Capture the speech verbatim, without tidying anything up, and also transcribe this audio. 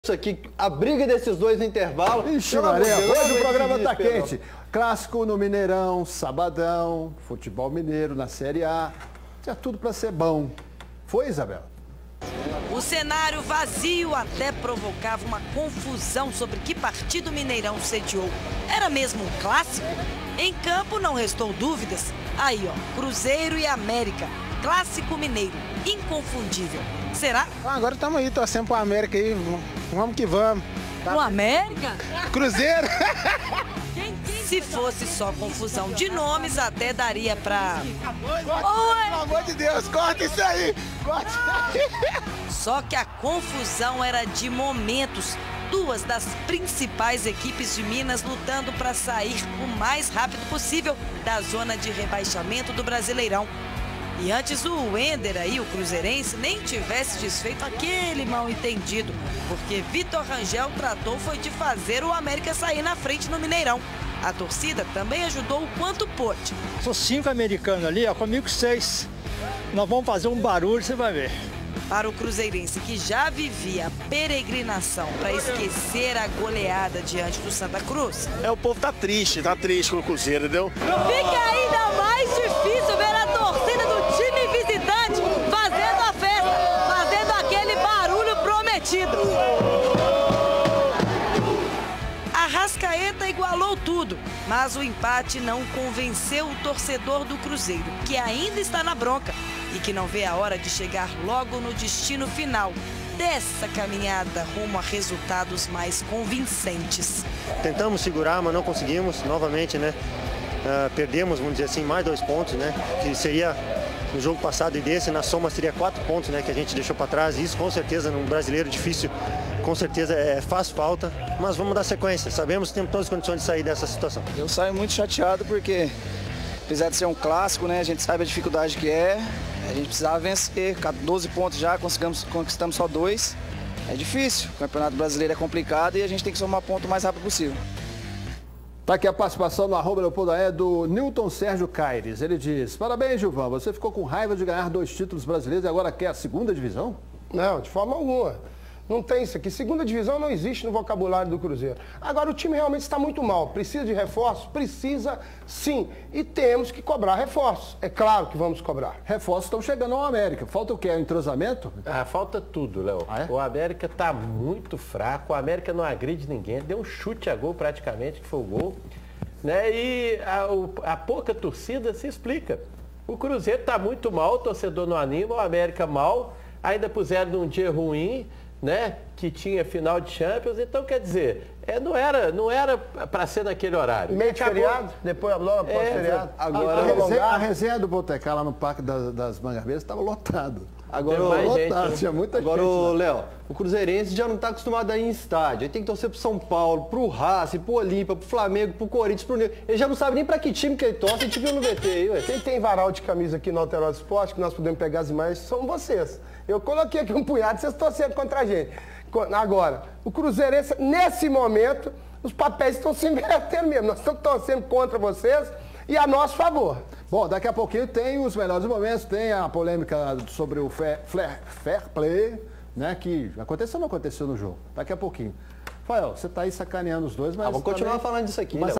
Isso aqui, a briga desses dois no intervalo. Ixi, Pelo amor de Maria, Deus, hoje o programa tá desespero. quente. Clássico no Mineirão, sabadão, futebol mineiro na Série A. Tinha tudo para ser bom. Foi, Isabela? O cenário vazio até provocava uma confusão sobre que partido o Mineirão sediou. Era mesmo um clássico? Em campo não restou dúvidas. Aí, ó, Cruzeiro e América. Clássico mineiro, inconfundível. Será? Agora estamos aí, torcendo pro América aí. Vamos que vamos. O América? Cruzeiro! Se fosse só confusão de nomes, até daria pra... Pelo amor de Deus, corta isso aí! Corta isso aí! Só que a confusão era de momentos. Duas das principais equipes de Minas lutando para sair o mais rápido possível da zona de rebaixamento do Brasileirão. E antes o Wender aí, o cruzeirense, nem tivesse desfeito aquele mal-entendido, porque Vitor Rangel tratou foi de fazer o América sair na frente no Mineirão. A torcida também ajudou o quanto pôde. São cinco americanos ali, ó, comigo seis. Nós vamos fazer um barulho, você vai ver. Para o cruzeirense que já vivia a peregrinação para esquecer a goleada diante do Santa Cruz. É, o povo tá triste, tá triste com o Cruzeiro, entendeu? Fica ainda mais difícil ver a torcida do time visitante fazendo a festa, fazendo aquele barulho prometido. Arrascaeta igualou tudo, mas o empate não convenceu o torcedor do Cruzeiro, que ainda está na bronca e que não vê a hora de chegar logo no destino final dessa caminhada rumo a resultados mais convincentes. Tentamos segurar, mas não conseguimos, novamente, né? Uh, perdemos, vamos dizer assim, mais dois pontos, né? Que seria no jogo passado e desse, na soma seria quatro pontos, né? Que a gente deixou para trás. Isso, com certeza, num brasileiro difícil, com certeza é, faz falta. Mas vamos dar sequência. Sabemos que temos todas as condições de sair dessa situação. Eu saio muito chateado porque, apesar de ser um clássico, né? A gente sabe a dificuldade que é. A gente precisava vencer, doze pontos já, conseguimos, conquistamos só dois. É difícil, o Campeonato Brasileiro é complicado e a gente tem que somar ponto o mais rápido possível. Tá aqui a participação no arroba Leopoldo Aé do Newton Sérgio Caires. Ele diz: parabéns, Gilvan, você ficou com raiva de ganhar dois títulos brasileiros e agora quer a segunda divisão? Não, de forma alguma. Não tem isso aqui. Segunda divisão não existe no vocabulário do Cruzeiro. Agora, o time realmente está muito mal. Precisa de reforços? Precisa, sim. E temos que cobrar reforços. É claro que vamos cobrar. Reforços estão chegando ao América. Falta o quê? O entrosamento? Ah, falta tudo, Léo. Ah, é? O América está muito fraco. O América não agride ninguém. Deu um chute a gol praticamente, que foi o gol. Né? E a, o, a pouca torcida se explica. O Cruzeiro está muito mal, o torcedor não anima, o América mal. Ainda puseram num dia ruim, né, que tinha final de Champions, então quer dizer, é, não era não era para ser naquele horário. Meio de feriado, depois logo após é, feriado. Agora, a, resenha, a resenha do Botecar lá no Parque das, das Mangarabeiras estava lotado. Agora, lotado, gente, tinha muita agora, gente. Agora, Léo, o Cruzeirense já não está acostumado a ir em estádio. Ele tem que torcer pro São Paulo, pro Racing, pro Olímpia, pro Flamengo, pro Corinthians, pro Negro. Ele já não sabe nem para que time que ele torce, a gente viu no V T aí, ué. Quem tem varal de camisa aqui no Alterosa Esporte, que nós podemos pegar as imagens, são vocês. Eu coloquei aqui um punhado, vocês torcendo contra a gente. Agora, o Cruzeirense, nesse momento, os papéis estão se invertendo mesmo. Nós estamos torcendo contra vocês e a nosso favor. Bom, daqui a pouquinho tem os melhores momentos, tem a polêmica sobre o fair, fair, fair play, né? Que aconteceu ou não aconteceu no jogo? Daqui a pouquinho. Rafael, você está aí sacaneando os dois, mas... Ah, vamos continuar também... falando disso aqui, mas Léo.